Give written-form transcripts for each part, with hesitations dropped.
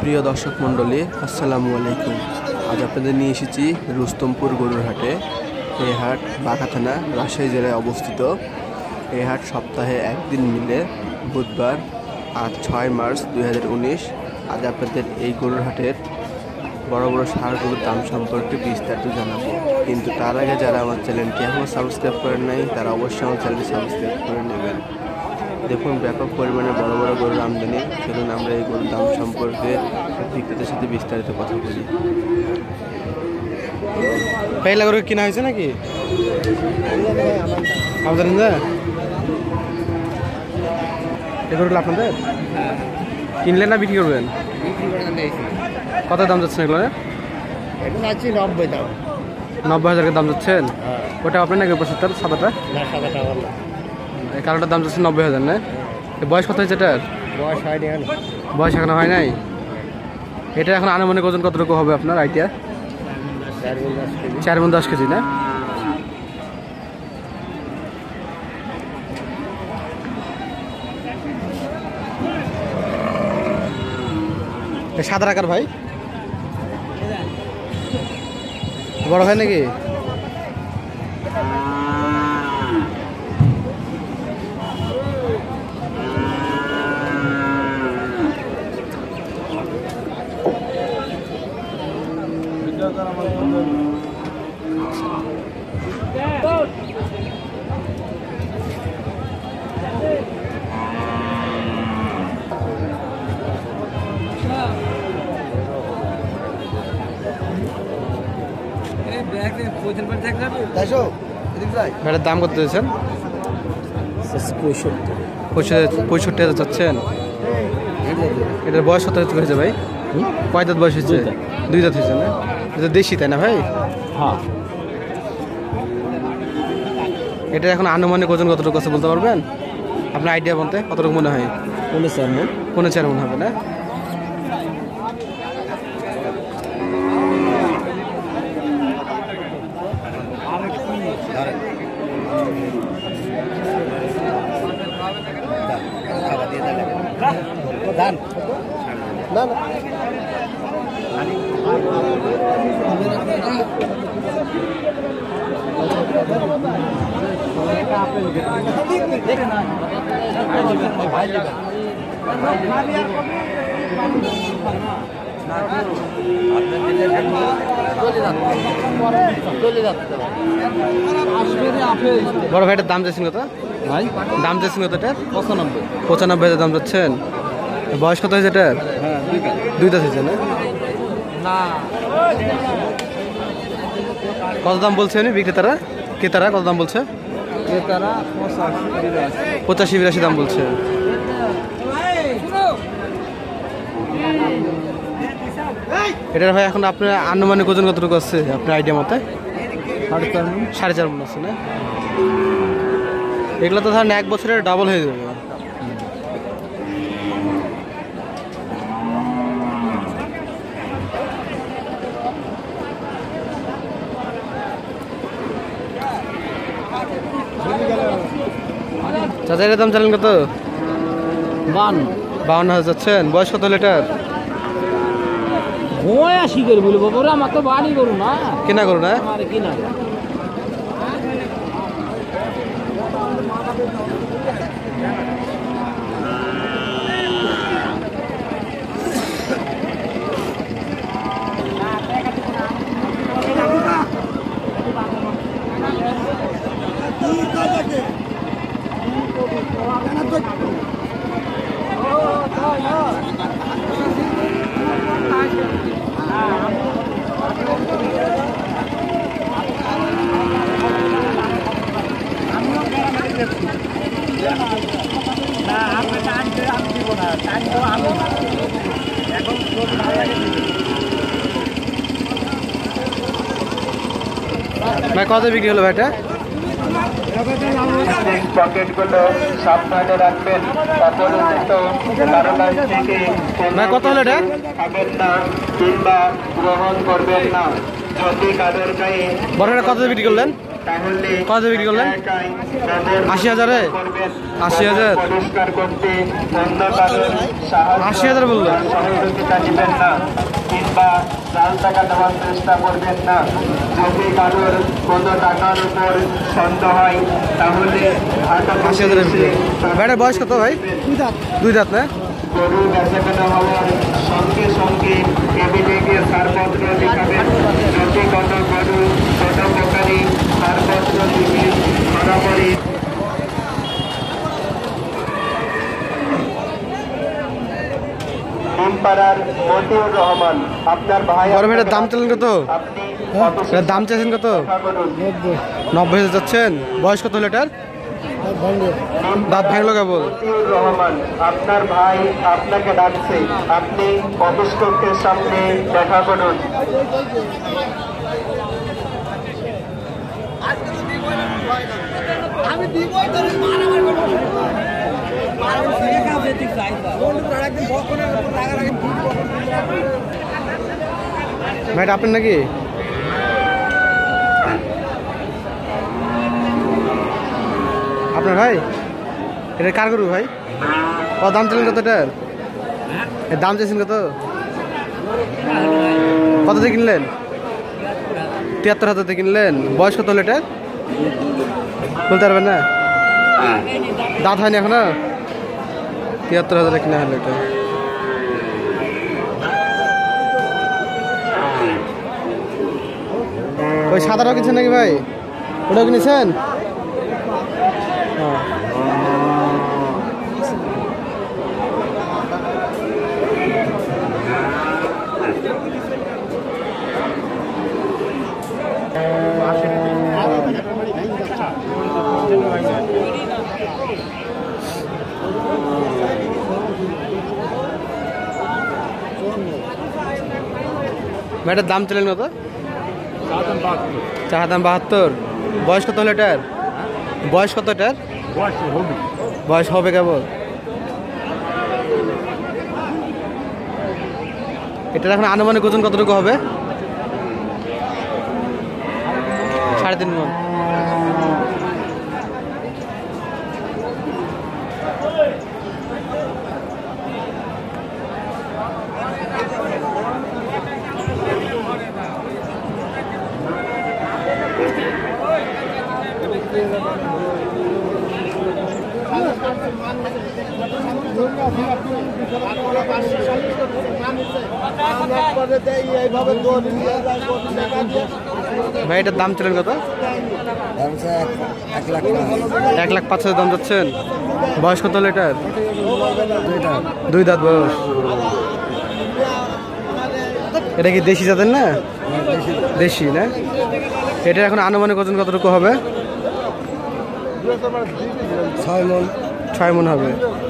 প্রিয় দর্শক মণ্ডলী, আসসালামু আলাইকুম। আজ আপনাদের নিয়ে এসেছি রুস্তমপুর গরুর হাটে। এই হাট বাঁকা থানা, রাজশাহী জেলায় অবস্থিত। এই হাট সপ্তাহে একদিন মিলে, বুধবার। আজ 6 মার্চ 2019। আজ আপনাদের এই গরুর হাটের বড় বড় ষাঁড় গরুর দাম সম্পর্কে বিস্তারিত জানাবো। কিন্তু তার আগে যারা আমার চ্যানেলটি এখনও সাবস্ক্রাইব করেন নাই, তারা অবশ্যই আমার চ্যানেলটি সাবস্ক্রাইব করে নেবেন। দেখুন, ব্যাপক পরিমাণে বড় বড় গরুর আমদানি। চলুন আমরা এই গরুর দাম সম্পর্কে বিক্রেতার সাথে বিস্তারিত কথা বলি। পেলা গরু কিনা হয়েছে নাকি আপনাদের? এই গরুগুলো আপনাদের কিনলেন না বিক্রি করবেন? কত দাম যাচ্ছে এগুলো? এখন আছে 90 দাম। 90,000 দাম যাচ্ছেন? ওটা আপনার নাকি উপস্থিত সাদাটা? না, সাদাটা বললাম। এই কালোটার দাম যাচ্ছে 90,000 না? বয়স কত হয়েছে এটার? বয়স হয়নি এখন। বয়স এখনো হয় নাই। এটা এখন আনুমানিক ওজন কতটুকু হবে আপনার আইডিয়া? 4-10 কেজি না? সাদা রাখার ভাই বড় হয় নাকি? ভেড়ার দাম কত দিয়েছেন? 65,000 চাচ্ছেন? এটার বয়স কত হয়েছে ভাই? কয় দাঁত বয়স হয়েছে? 2 দাঁত হয়েছে না? এটা দেশি তাই না ভাই? হ্যাঁ। এটা এখন আনুমানিক ওজন কতটুকু আছে বলতে পারবেন? আপনার আইডিয়া বলতে কতটুকু মনে হয়? 4.5 মন হবে না? বড় ভাইটার দাম চাইছেন কত ভাই? দাম চাইছেন কত? এটা 95,000 দাম চাচ্ছেন। বয়স কত হয়েছে এটার? 2 দাঁত হয়েছে না? কত দাম বলছে উনি বিক্রেতারা? ক্রেতারা কত দাম বলছে? 85-82 দাম বলছে। এটার ভাই এখন আপনার আনুমানিক ওজন কতটুকু আছে আপনার আইডিয়া মতে? 4.5 মন আছে না? এগুলো তো ধরেন 1 বছরের ডাবল হয়ে যাবে। চাচা এটার দাম চালেন কত? 52,000 যাচ্ছেন। বয়স কত হলো এটার? আমার তো বাড়ি করু না, কেনা করু না? কিনা। ভাই কত বিক্রি হলো ভাইটা? পকেটগুলো সাবধানে রাখবেন। ভাই কত হলো এটা? খাবেন না কিংবা গ্রহণ করবেন না। যদি কাদের গায়ে বড়টা কত বিক্রি করলেন? তাহলে কত বিক্রি করলেন? একাই গোবর 80,000-এ? করবেন। 80,000? গোবর পরিষ্কার করতে অন্য কারোর সাহায্য 80,000 বললো? বা সহযোগিতা নেবেন না, কিংবা জাল টাকা দেওয়ার চেষ্টা করবেন না। যদি কারোর কোনো টাকার উপর সন্দেহ হয় তাহলে 80,000-এ বিক্রি। ভাইটার বয়স কত ভাই? 2 দাঁত না? গরু বেচাকেনা হওয়ার সঙ্গে সঙ্গে টেবিলে গিয়ে ছাড়পত্র দেখাবেন। যদি কোনো গরু ছোট প্রকারে ছাড়পত্র দিকে বরাবরই পাড়ার মতিউর রহমান আপনার ভাই। বড় ভাইটার দাম চাইলেন কত? আপনি এটার দাম চাইছেন কত? দেখা করুন। 90,000 যাচ্ছেন। বয়স কত হলো এটার? দাঁত ভাঙলো কেবল। মতিউর রহমান আপনার ভাই আপনাকে ডাকছে, আপনি অফিস কক্ষের সামনে দেখা করুন। ভাইটা আপনার নাকি? আপনার ভাই? এটা কার গরু ভাই? কত দাম চাইলেন কত এটার? এর দাম চাইছেন কত? কত দিয়ে কিনলেন? 73,000 দিয়ে কিনলেন। বয়স কত হলো এটার? বলতে পারবেন না? দাঁত হয়নি এখনো? 73,000 কিনা হলো এটা। ওই সাদাটাও কিনছেন নাকি ভাই? ওটাও কিনেছেন? ভাইটার দাম চলেন কত? চার দাম 72। বয়স কত হলো এটার? বয়স কত এটার? বয়স হবে কেবল। এটার এখন আনুমানিক ওজন কতটুকু হবে? 3.5 মণ। ভাই এটার দাম ছিলেন কত? 1,05,000 দাম যাচ্ছেন। বয়স কত হলো এটার? 2 দাঁত বয়স। এটা কি দেশি জাতের না? দেশি না? এটা এখন আনুমানিক ওজন কতটুকু হবে? 6 মণ হবে।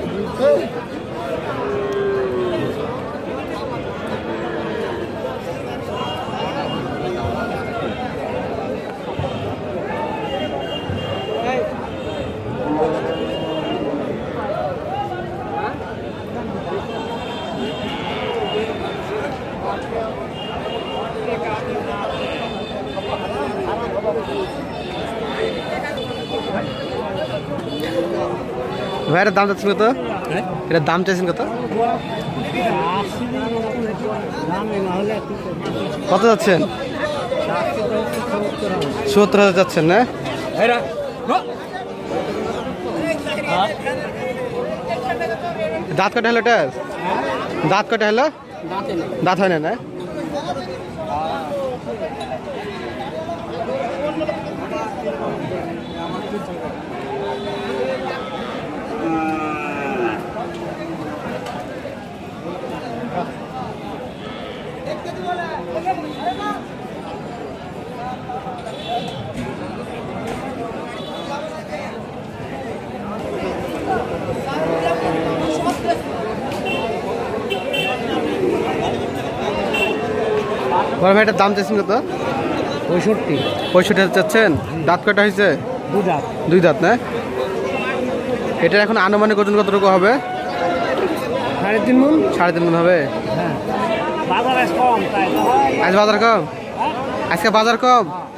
ভাই এটার দাম চাচ্ছেন কত? এটার দাম চাইছেন কত? কত যাচ্ছেন? 70,000 যাচ্ছেন না? দাঁত কটা হলো এটার? দাঁত কটা হলো? দাঁত হয় না? বড় ভাইটার দাম চাইছেন কত? 65,000 চাচ্ছেন। দাঁত কটা হয়েছে? 2 দাঁত না? এটার এখন আনুমানিক ওজন কতটুকু হবে? 3.5 মণ। 3.5 মণ হবে। আজ বাজার কম? আজকে বাজার কম?